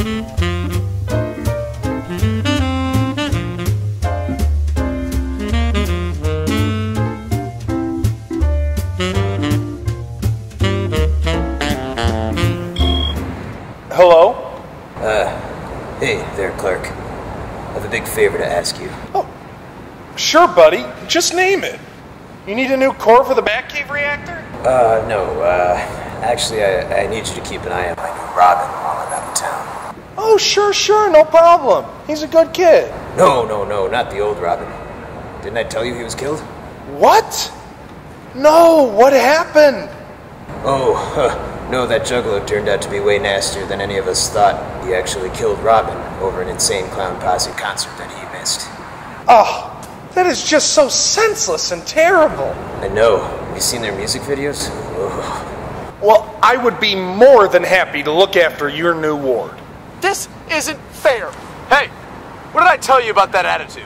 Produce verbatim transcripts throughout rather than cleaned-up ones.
Hello? Uh, hey there, clerk. I have a big favor to ask you. Oh, sure, buddy. Just name it. You need a new core for the Batcave reactor? Uh, no, uh, actually, I, I need you to keep an eye on my new Robin while I'm out of town. Oh, sure, sure, no problem. He's a good kid. No, no, no, not the old Robin. Didn't I tell you he was killed? What? No, what happened? Oh, huh. No, that Juggalo turned out to be way nastier than any of us thought. He actually killed Robin over an Insane Clown Posse concert that he missed. Oh, that is just so senseless and terrible. I know. Have you seen their music videos? Ugh. Well, I would be more than happy to look after your new ward. This isn't fair. Hey, what did I tell you about that attitude?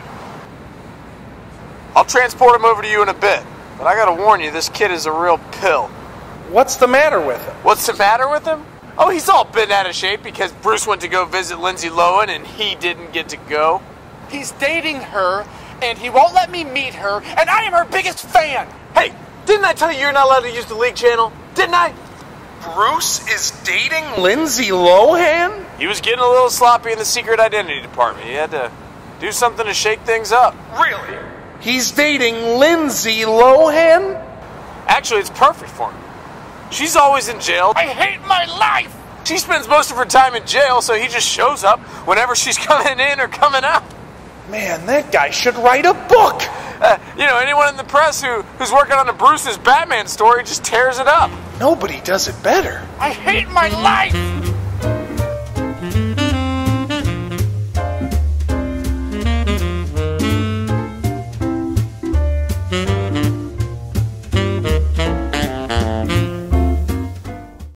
I'll transport him over to you in a bit, but I gotta warn you, this kid is a real pill. What's the matter with him? What's the matter with him? Oh, he's all bent out of shape because Bruce went to go visit Lindsay Lohan and he didn't get to go. He's dating her, and he won't let me meet her, and I am her biggest fan! Hey, didn't I tell you you're not allowed to use the League channel? Didn't I? Bruce is dating Lindsay Lohan? He was getting a little sloppy in the secret identity department. He had to do something to shake things up. Really? He's dating Lindsay Lohan? Actually, it's perfect for him. She's always in jail. I hate my life! She spends most of her time in jail, so he just shows up whenever she's coming in or coming out. Man, that guy should write a book! Uh, you know, anyone in the press who, who's working on a Bruce's Batman story just tears it up. Nobody does it better. I hate my life!